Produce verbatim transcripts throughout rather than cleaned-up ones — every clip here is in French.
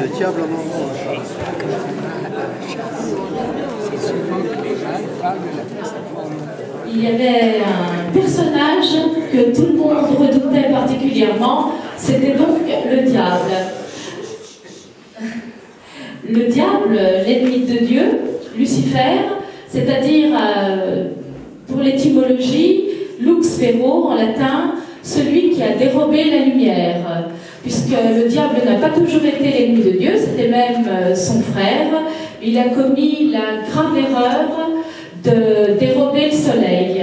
le diable en morvant. C'est souvent que les gens parlent de la plateforme. Il y avait un personnage que tout le monde redoutait particulièrement, c'était donc le diable. Le diable, l'ennemi de Dieu, Lucifer, c'est-à-dire, euh, pour l'étymologie, lux ferro en latin, celui qui a dérobé la lumière, puisque le diable n'a pas toujours été l'ennemi de Dieu, c'était même euh, son frère. Il a commis la grave erreur de dérober le soleil.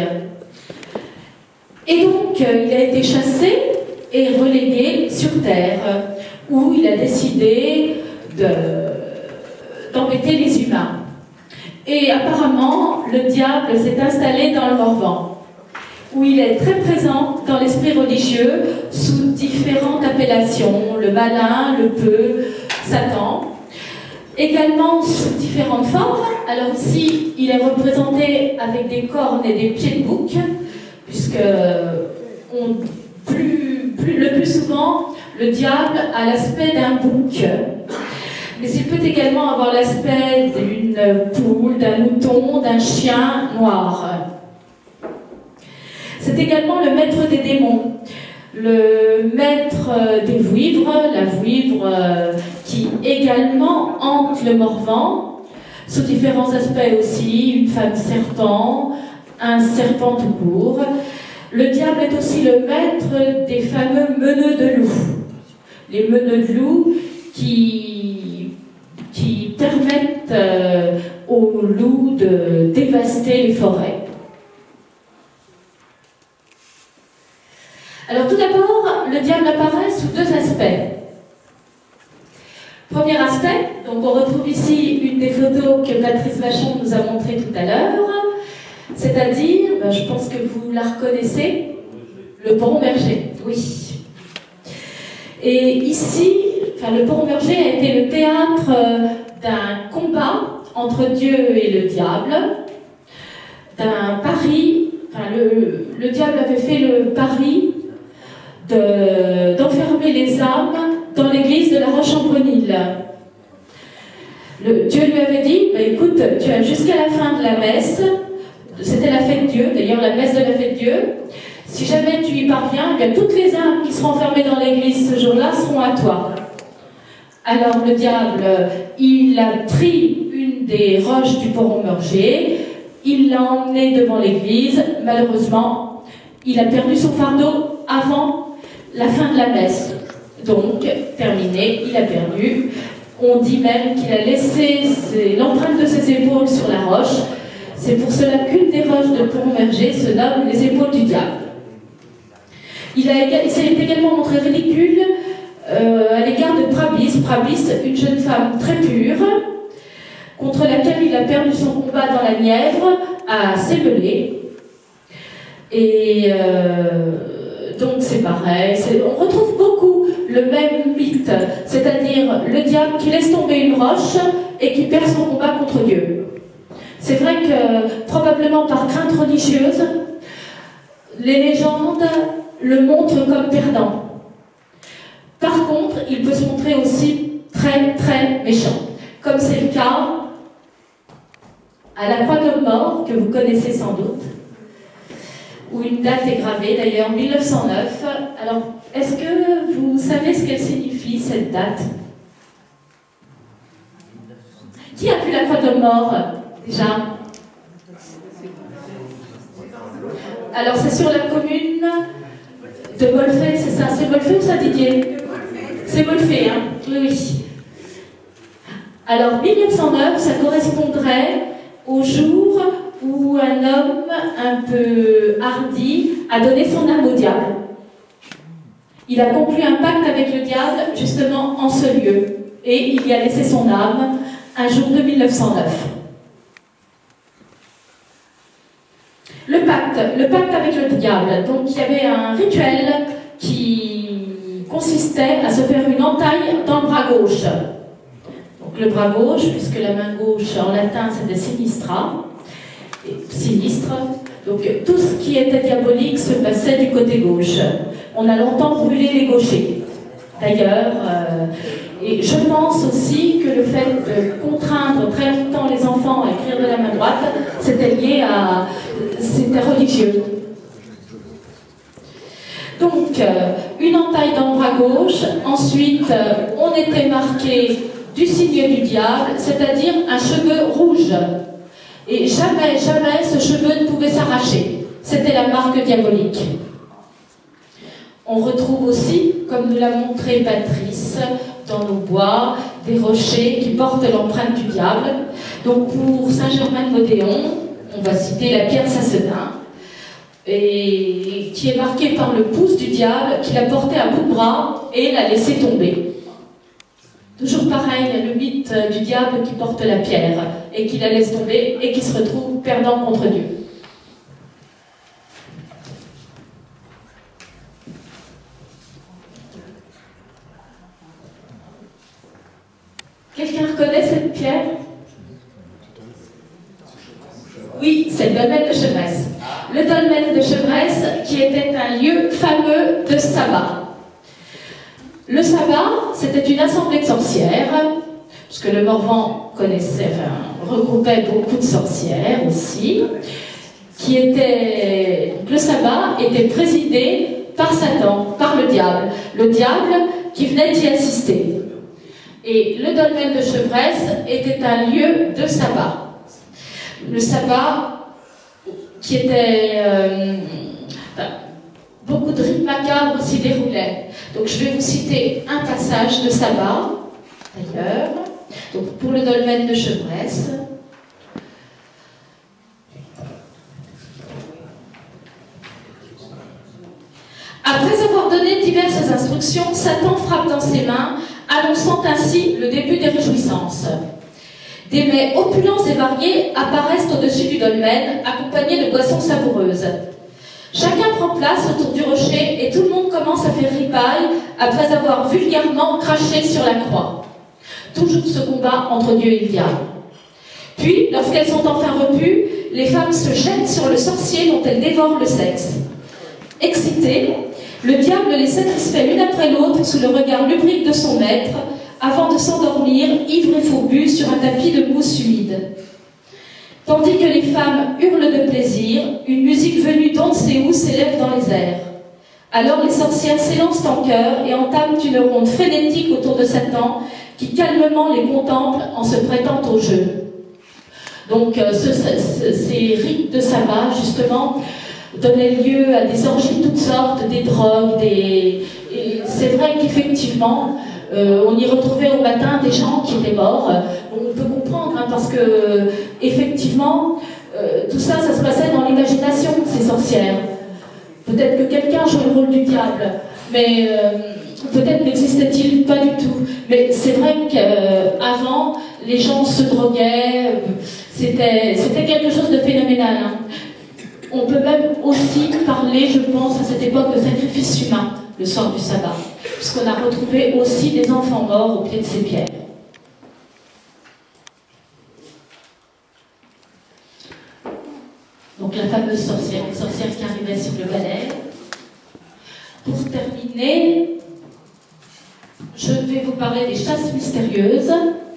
Et donc, euh, il a été chassé et relégué sur terre, où il a décidé de, d'embêter les humains. Et apparemment, le diable s'est installé dans le Morvan, où il est très présent dans l'esprit religieux sous différentes appellations, le malin, le peu, Satan. Également sous différentes formes. Alors ici, il est représenté avec des cornes et des pieds de bouc, puisque on, plus, plus, le plus souvent, le diable a l'aspect d'un bouc. Mais il peut également avoir l'aspect d'une poule, d'un mouton, d'un chien noir. C'est également le maître des démons, le maître des vouivres, la vouivre euh, qui également hante le Morvan, sous différents aspects aussi, une femme serpent, un serpent tout court. Le diable est aussi le maître des fameux meneux de loups, les meneux de loups qui, qui permettent euh, aux loups de dévaster les forêts. Alors tout d'abord, le diable apparaît sous deux aspects. Premier aspect, donc on retrouve ici une des photos que Patrice Vachon nous a montrées tout à l'heure, c'est-à-dire, ben, je pense que vous la reconnaissez, le Port-Berger, oui. Et ici, enfin, le Port-Berger a été le théâtre d'un combat entre Dieu et le diable, d'un pari, enfin, le, le diable avait fait le pari De, d'enfermer les âmes dans l'église de la Roche-en-Brenil. Dieu lui avait dit, bah, écoute, tu as jusqu'à la fin de la messe, c'était la fête de Dieu, d'ailleurs la messe de la fête de Dieu, si jamais tu y parviens, bien, toutes les âmes qui seront enfermées dans l'église ce jour-là seront à toi. Alors le diable, il a pris une des roches du Port-Berger, il l'a emmené devant l'église, malheureusement, il a perdu son fardeau avant la fin de la messe. Donc, terminé, il a perdu. On dit même qu'il a laissé ses, l'empreinte de ses épaules sur la roche. C'est pour cela qu'une des roches de Port-Berger se nomme les épaules du diable. Il, a, il s'est également montré ridicule euh, à l'égard de Prabis. Prabis, une jeune femme très pure, contre laquelle il a perdu son combat dans la Nièvre, à Sévelé. Et... Euh, Donc c'est pareil, c'est, on retrouve beaucoup le même mythe, c'est-à-dire le diable qui laisse tomber une roche et qui perd son combat contre Dieu. C'est vrai que, probablement par crainte religieuse, les légendes le montrent comme perdant. Par contre, il peut se montrer aussi très très méchant, comme c'est le cas à la Croix de Mort, que vous connaissez sans doute, où une date est gravée, d'ailleurs, mille neuf cent neuf. Alors, est-ce que vous savez ce qu'elle signifie, cette date? Qui a vu la Croix de Mort, déjà? Alors, c'est sur la commune de Bolfay, c'est ça? C'est Bolfay ou Saint-Didier? C'est Bolfay, hein? Oui, oui. Alors, mille neuf cent neuf, ça correspondrait au jour où un homme un peu hardi a donné son âme au diable. Il a conclu un pacte avec le diable justement en ce lieu et il y a laissé son âme un jour de mille neuf cent neuf. Le pacte, le pacte avec le diable, donc il y avait un rituel qui consistait à se faire une entaille dans le bras gauche. Donc le bras gauche, puisque la main gauche en latin c'était sinistra, sinistre. Donc tout ce qui était diabolique se passait du côté gauche. On a longtemps brûlé les gauchers. d'ailleurs. Euh, et je pense aussi que le fait de contraindre très longtemps les enfants à écrire de la main droite, c'était lié à... c'était religieux. Donc, euh, une entaille dans le bras gauche, ensuite euh, on était marqué du signe du diable, c'est-à-dire un cheveu rouge. Et jamais, jamais ce cheveu ne pouvait s'arracher. C'était la marque diabolique. On retrouve aussi, comme nous l'a montré Patrice, dans nos bois, des rochers qui portent l'empreinte du diable. Donc pour Saint-Germain-de-Modéon, on va citer la pierre Sassenin, et qui est marquée par le pouce du diable qui l'a porté à bout de bras et l'a laissé tomber. Toujours pareil, le mythe du diable qui porte la pierre et qui la laisse tomber et qui se retrouve perdant contre Dieu. Quelqu'un reconnaît cette pierre? Oui, c'est le dolmen de Chevresse. Le dolmen de Chevresse qui était un lieu fameux de sabbat. Le sabbat, c'était une assemblée de sorcières, puisque le Morvan connaissait, enfin, regroupait beaucoup de sorcières aussi, qui était, le sabbat était présidé par Satan, par le diable. Le diable qui venait y assister. Et le dolmen de Chevresse était un lieu de sabbat. Le sabbat qui était... Euh, enfin, beaucoup de rites macabres s'y déroulaient. Donc je vais vous citer un passage de sabbat, d'ailleurs. Donc pour le dolmen de Chevresse. Après avoir donné diverses instructions, Satan frappe dans ses mains, annonçant ainsi le début des réjouissances. Des mets opulents et variés apparaissent au-dessus du dolmen, accompagnés de boissons savoureuses. Chacun prend place autour du rocher et tout le monde commence à faire ripaille après avoir vulgairement craché sur la croix. Toujours ce combat entre Dieu et le diable. Puis, lorsqu'elles sont enfin repues, les femmes se jettent sur le sorcier dont elles dévorent le sexe. Excitées, le diable les satisfait l'une après l'autre sous le regard lubrique de son maître, avant de s'endormir, ivre et fourbu, sur un tapis de mousse humide. Tandis que les femmes hurlent de plaisir, une musique venue d'on ne sait où s'élève dans les airs. Alors les sorcières s'élancent en chœur et entament une ronde frénétique autour de Satan, qui calmement les contemple en se prêtant au jeu. Donc ce, ce, ces rites de sabbat, justement, donnaient lieu à des orgies de toutes sortes, des drogues, des... Et c'est vrai qu'effectivement, euh, on y retrouvait au matin des gens qui étaient morts. On peut comprendre, hein, parce que, effectivement, euh, tout ça, ça se passait dans l'imagination de ces sorcières. Peut-être que quelqu'un jouait le rôle du diable, mais euh, peut-être n'existait-il pas du tout. Mais c'est vrai qu'avant, euh, les gens se droguaient, c'était c'était quelque chose de phénoménal. Hein. On peut même aussi parler, je pense, à cette époque de sacrifice humain, le soir du sabbat, puisqu'on a retrouvé aussi des enfants morts au pied de ces pierres. Donc la fameuse sorcière, une sorcière qui arrivait sur le balai. Pour terminer, je vais vous parler des chasses mystérieuses.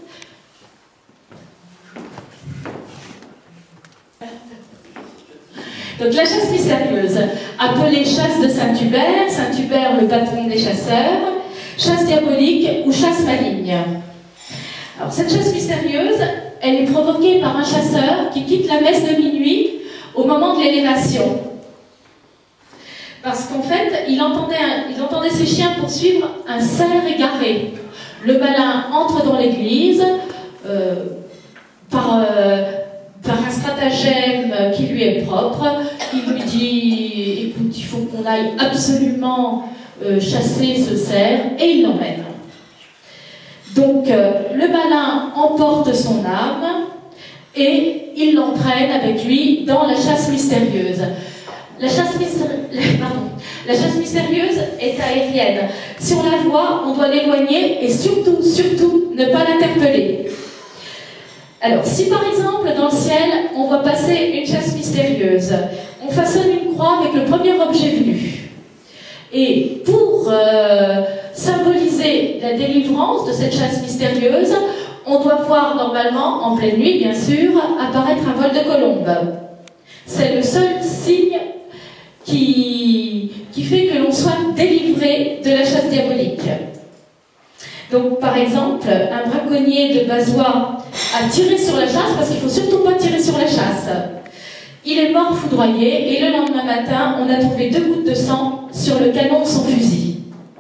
Donc la chasse mystérieuse, appelée chasse de Saint-Hubert, Saint-Hubert le patron des chasseurs, chasse diabolique ou chasse maligne. Alors cette chasse mystérieuse, elle est provoquée par un chasseur qui quitte la messe de minuit au moment de l'élévation. Parce qu'en fait, il entendait, un, il entendait ses chiens poursuivre un cerf égaré. Le malin entre dans l'église euh, par... Euh, par un stratagème qui lui est propre. Il lui dit, écoute, il faut qu'on aille absolument euh, chasser ce cerf, et il l'emmène. Donc, euh, le malin emporte son âme, et il l'entraîne avec lui dans la chasse mystérieuse. La chasse, mystérieuse, pardon. La chasse mystérieuse est aérienne. Si on la voit, on doit l'éloigner, et surtout, surtout, ne pas l'interpeller. Alors, si par exemple, dans le ciel, on voit passer une chasse mystérieuse, on façonne une croix avec le premier objet venu. Et pour euh, symboliser la délivrance de cette chasse mystérieuse, on doit voir normalement, en pleine nuit bien sûr, apparaître un vol de colombe. C'est le seul signe qui, qui fait que l'on soit délivré de la chasse diabolique. Donc par exemple, un braconnier de Bazois a tiré sur la chasse, parce qu'il ne faut surtout pas tirer sur la chasse. Il est mort foudroyé, et le lendemain matin, on a trouvé deux gouttes de sang sur le canon de son fusil.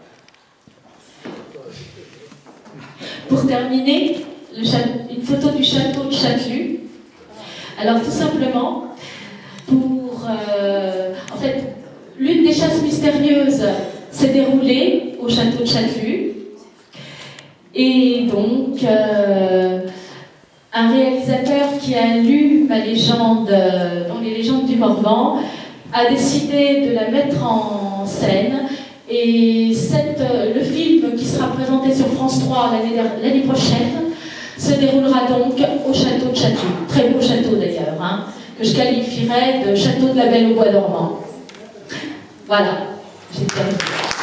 Pour terminer, le château, une photo du château de Châtelus. Alors tout simplement, pour... Euh, en fait, l'une des chasses mystérieuses s'est déroulée au château de Châtelus. Et donc, euh, un réalisateur qui a lu ma légende, euh, dans les légendes du Morvan, a décidé de la mettre en scène. Et cette, euh, le film qui sera présenté sur France trois l'année prochaine se déroulera donc au château de Châtelus. Très beau château d'ailleurs, hein, que je qualifierais de château de la Belle au Bois dormant. Voilà, j'ai terminé.